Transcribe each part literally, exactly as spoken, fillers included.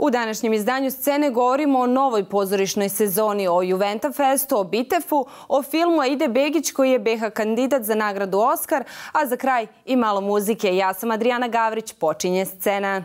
U današnjem izdanju Scene govorimo o novoj pozorišnoj sezoni, o Juventa Festu, o Bitefu, o filmu Aide Begić koji je B H kandidat za nagradu Oskar, a za kraj i malo muzike. Ja sam Adrijana Gavrić, počinje Scena.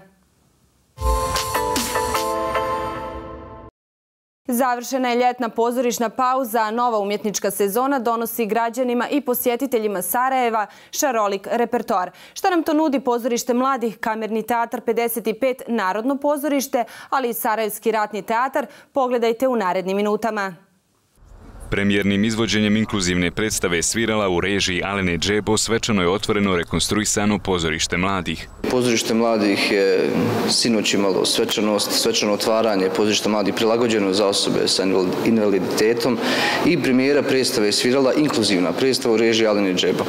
Završena je ljetna pozorišna pauza, a nova umjetnička sezona donosi građanima i posjetiteljima Sarajeva šarolik repertoar. Šta nam to nudi pozorište mladih, Kamerni teatar pedeset pet, Narodno pozorište, ali i Sarajevski ratni teatar? Pogledajte u narednim minutama. Premijernim izvođenjem inkluzivne predstave svirala u režiji Alene Džebo svečano je otvoreno rekonstruisano pozorište mladih. Pozorište mladih je sinoć imalo svečanost, svečano otvaranje pozorišta mladih prilagođeno za osobe sa invaliditetom i premijera predstave je svirala inkluzivna predstava u režiji Alene Džebo.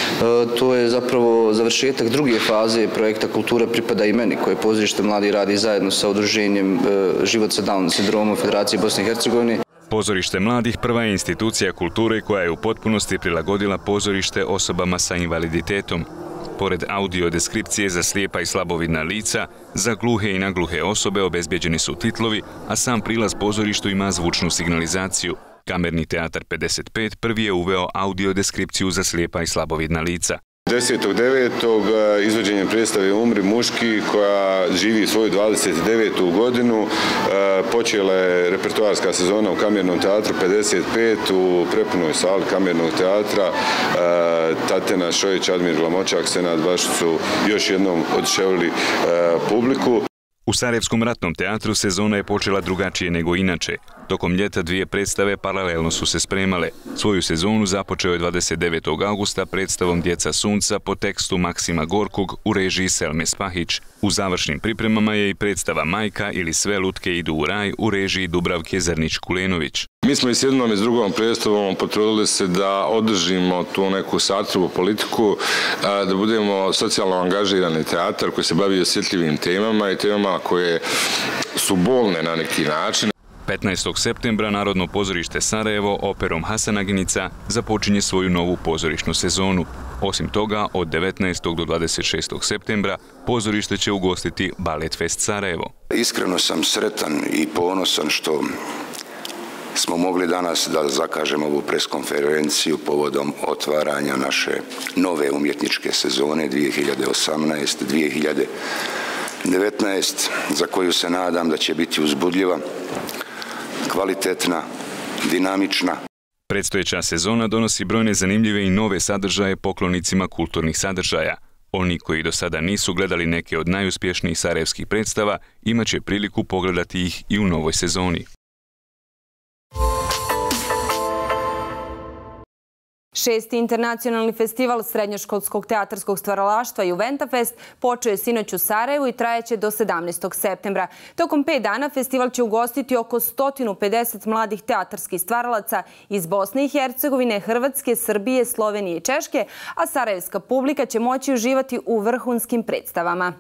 To je zapravo završetak druge faze projekta Kultura pripada i meni, koje pozorište mladih radi zajedno sa udruženjem Život sa Down sindromom Federacije Bosne i Hercegovine. Pozorište mladih prva je institucija kulture koja je u potpunosti prilagodila pozorište osobama sa invaliditetom. Pored audiodeskripcije za slijepa i slabovidna lica, za gluhe i nagluhe osobe obezbeđeni su titlovi, a sam prilaz pozorištu ima zvučnu signalizaciju. Kamerni teatar pedeset pet prvi je uveo audiodeskripciju za slijepa i slabovidna lica. desetog devetog izvođenjem predstave Umri muški, koja živi svoju dvadeset devetu godinu. Počela je repertoarska sezona u Kamernom teatru pedeset pet u prepunoj sali Kamernog teatra. Tatjana Šojić, Admir Glamočak, Senad Bašić su još jednom oduševili publiku. U Sarajevskom ratnom teatru sezona je počela drugačije nego inače. Tokom ljeta dvije predstave paralelno su se spremale. Svoju sezonu započeo je dvadeset devetog augusta predstavom Djeca sunca po tekstu Maksima Gorkog u režiji Selme Spahić. U završnim pripremama je i predstava Majka ili Sve lutke idu u raj u režiji Dubravke Zrnić-Kulenović. Mi smo i s jednom i s drugom predstavom potrudili se da održimo tu neku satrvu politiku, da budemo socijalno angažirani teatar koji se bavi osjetljivim temama i temama koje su bolne na neki način. petnaestog septembra Narodno pozorište Sarajevo operom Hasanaginica započinje svoju novu pozorišnu sezonu. Osim toga, od devetnaestog do dvadeset šestog septembra pozorište će ugostiti Balet Fest Sarajevo. Iskreno sam sretan i ponosan što smo mogli danas da zakažemo ovu preskonferenciju povodom otvaranja naše nove umjetničke sezone dvije hiljade osamnaeste dvije hiljade devetnaeste, za koju se nadam da će biti uzbudljiva, kvalitetna, dinamična. Predstojeća sezona donosi brojne zanimljive i nove sadržaje poklonicima kulturnih sadržaja. Oni koji do sada nisu gledali neke od najuspješnijih sarajevskih predstava imat će priliku pogledati ih i u novoj sezoni. Šesti internacionalni festival srednjoškolskog teatarskog stvaralaštva Juventa Fest počeo je sinoć u Sarajevu i trajeće do sedamnaestog septembra. Tokom pet dana festival će ugostiti oko sto pedeset mladih teatarskih stvaralaca iz Bosne i Hercegovine, Hrvatske, Srbije, Slovenije i Češke, a sarajevska publika će moći uživati u vrhunskim predstavama.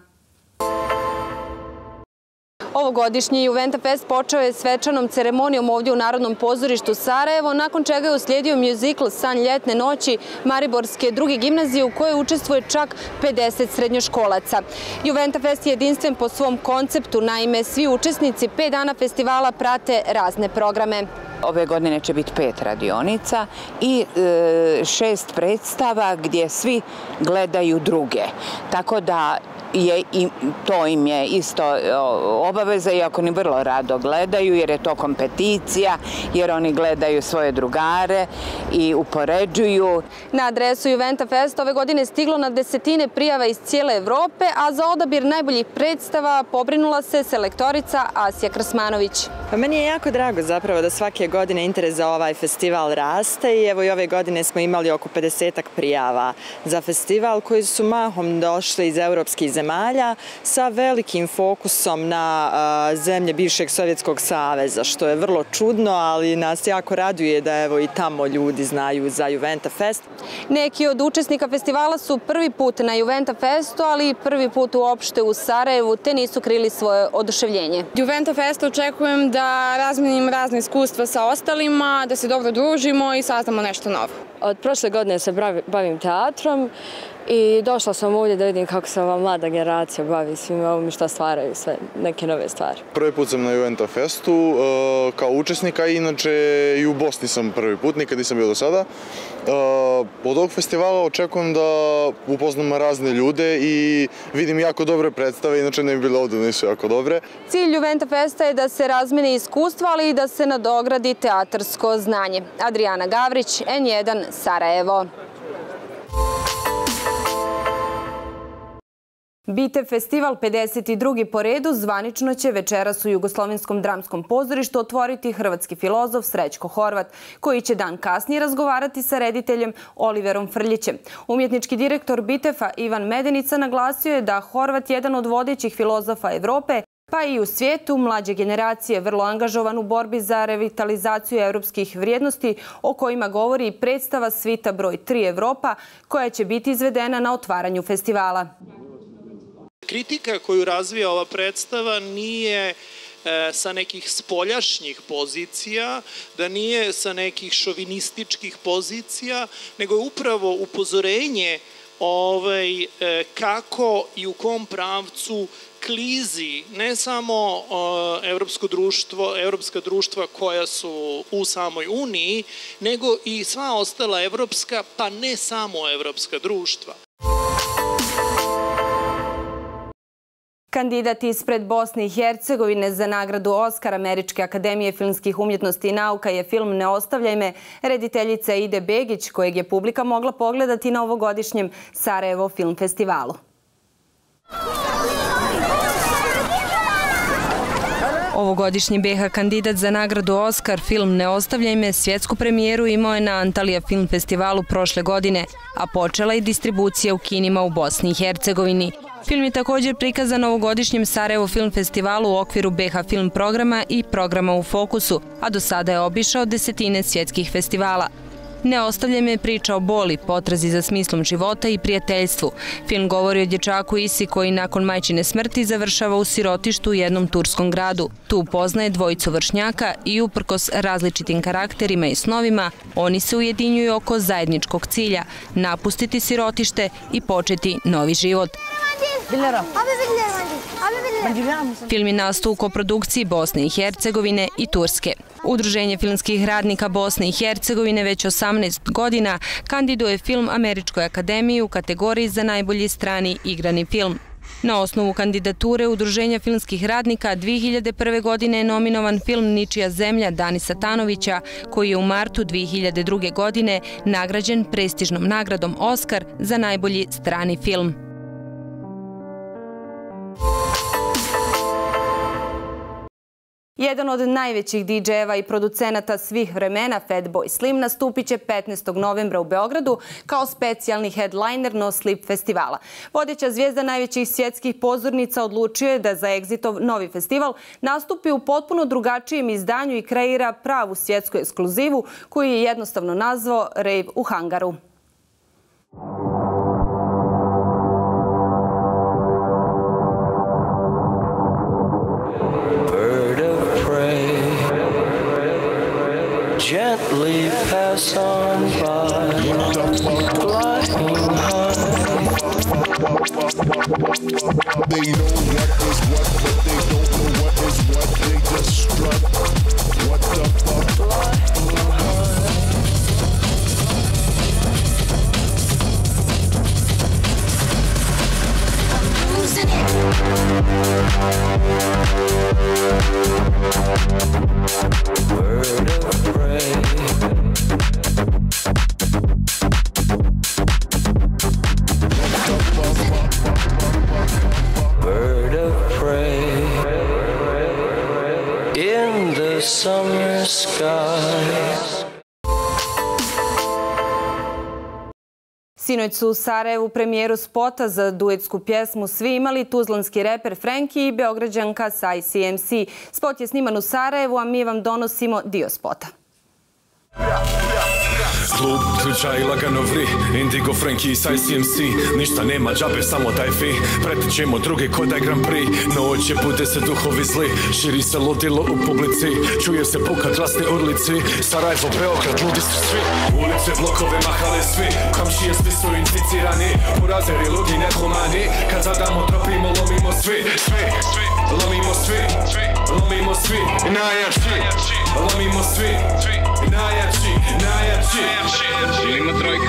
Ovogodišnji Juventa Fest počeo je svečanom ceremonijom ovdje u Narodnom pozorištu Sarajevo, nakon čega je uslijedio mjuzikl San ljetne noći Mariborske druge gimnazije u kojoj učestvuje čak pedeset srednjoškolaca. Juventa Fest je jedinstven po svom konceptu, naime svi učesnici pet dana festivala prate razne programe. Ove godine će biti pet radionica i e, šest predstava gdje svi gledaju druge. Tako da je i to im je isto obaveza, iako oni vrlo rado gledaju, jer je to kompeticija, jer oni gledaju svoje drugare i upoređuju. Na adresu Juventa Fest ove godine stiglo na desetine prijava iz cijele Evrope, a za odabir najboljih predstava pobrinula se selektorica Asija Krsmanović. Pa meni je jako drago zapravo da svake godine interes za ovaj festival raste i evo i ove godine smo imali oko pedesetak prijava za festival koji su mahom došli iz europskih zemalja sa velikim fokusom na a, zemlje bivšeg Sovjetskog saveza, što je vrlo čudno, ali nas jako raduje da evo i tamo ljudi znaju za Juventa Fest. Neki od učesnika festivala su prvi put na Juventa Festu, ali i prvi put uopšte u Sarajevu, te nisu krili svoje oduševljenje. Juventa Fest očekujem da razmenim razne iskustva sa ostalima, da se dobro družimo i saznamo nešto novo. Od prošle godine se bavim teatrom i došla sam ovdje da vidim kako se ova mlada generacija bavi svim ovim i šta stvaraju sve neke nove stvari. Prvi put sam na Juventa Festu kao učesnika, inače i u Bosni sam prvi put, nikad nisam bio do sada. Od ovog festivala očekujem da upoznam razne ljude i vidim jako dobre predstave, inače ne bi bile ovdje nisu jako dobre. Cilj Juventa Festa je da se razmene iskustva, ali i da se nadogradi teatarsko znanje. Adriana Gavrić, N jedan, Sarajevo. Bitev festival pedeset drugi po redu zvanično će večeras u Jugoslovenskom dramskom pozorištu otvoriti hrvatski filozof Srećko Horvat, koji će dan kasnije razgovarati sa rediteljem Oliverom Frljićem. Umjetnički direktor Bitefa Ivan Medenica naglasio je da Horvat jedan od vodećih filozofa Evrope, pa i u svijetu mlađe generacije, vrlo angažovan u borbi za revitalizaciju europskih vrijednosti, o kojima govori i predstava Svita broj tri Evropa, koja će biti izvedena na otvaranju festivala. Kritika koju razvija ova predstava nije sa nekih spoljašnjih pozicija, da nije sa nekih šovinističkih pozicija, nego je upravo upozorenje kako i u kom pravcu klizi ne samo evropsko društvo, evropska društva koja su u samoj Uniji, nego i sva ostala evropska, pa ne samo evropska društva. Kandidat ispred Bosne i Hercegovine za nagradu Oskar Američke akademije filmskih umjetnosti i nauka je film Ne ostavljaj me rediteljice Ide Begić, kojeg je publika mogla pogledati na ovogodišnjem Sarajevo film festivalu. Ovogodišnji B H kandidat za nagradu Oskar film Ne ostavljaj me svjetsku premijeru imao je na Antalija film festivalu prošle godine, a počela je distribucija u kinima u Bosni i Hercegovini. Film je također prikazan na ovogodišnjem Sarajevo film festivalu u okviru B H film programa i programa U fokusu, a do sada je obišao desetine svjetskih festivala. Ne ostavljaj me priča o boli, potrazi za smislom života i prijateljstvu. Film govori o dječaku Isi koji nakon majčine smrti završava u sirotištu u jednom turskom gradu. Tu upoznaje dvojicu vršnjaka i uprkos različitim karakterima i snovima, oni se ujedinjuju oko zajedničkog cilja – napustiti sirotište i početi novi život. Film je nastao u koprodukciji Bosne i Hercegovine i Turske. Udruženje filmskih radnika Bosne i Hercegovine već osamnaest godina kandiduje film Američkoj akademiji u kategoriji za najbolji strani igrani film. Na osnovu kandidature Udruženja filmskih radnika dvije hiljade prve. godine je nominovan film Ničija zemlja Danisa Tanovića, koji je u martu dvije hiljade druge. godine nagrađen prestižnom nagradom Oskar za najbolji strani film. Jedan od najvećih D J-eva i producenata svih vremena, Fatboy Slim, nastupit će petnaestog novembra u Beogradu kao specijalni headliner No Sleep festivala. Vodeća zvijezda najvećih svjetskih pozornica odlučio je da za Exitov novi festival nastupi u potpuno drugačijem izdanju i kreira pravu svjetsku ekskluzivu koju je jednostavno nazvao Rave u hangaru. Gently pass on by, flying high. They know what is what, but they don't know what is what. They just strut. What the fuck? Flying high. I'm losing it. Bird of prey. Bird of prey in the summer skies. Sinoć su u Sarajevu premijeru spota za duetsku pjesmu svi imali tuzlanski reper Frenki i beograđanka Saj C M C. Spot je sniman u Sarajevu, a mi vam donosimo dio spota. Klub, ključa i lagano vri, Indigo, Frankie, S I M C. Ništa nema džabe, samo daj fi. Pretićemo druge ko daj Grand Prix. Noće bude se duhovi zli, širi se ludilo u publici. Čuje se puka glasni urlici. Sarajevo, Beograd, ljudi su svi. Ulice, blokove, mahale svi. Komšije svi su inficirani. Burazeri, ludi, nehumani. Kad zadamo, tropimo, lomimo svi. Svi, lomimo svi. Lomimo svi, najjači. Lomimo svi, najjači, najjači. Želimo trojka.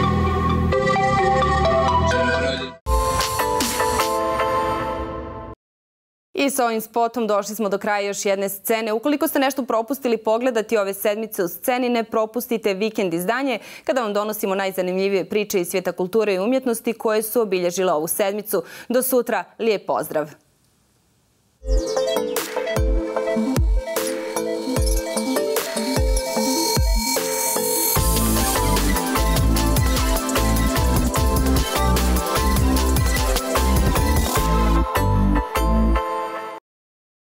I sa ovim spotom došli smo do kraja još jedne scene. Ukoliko ste nešto propustili pogledati ove sedmice u sceni, ne propustite vikend izdanje kada vam donosimo najzanimljivije priče iz svijeta kulture i umjetnosti koje su obilježile ovu sedmicu. Do sutra, lijep pozdrav!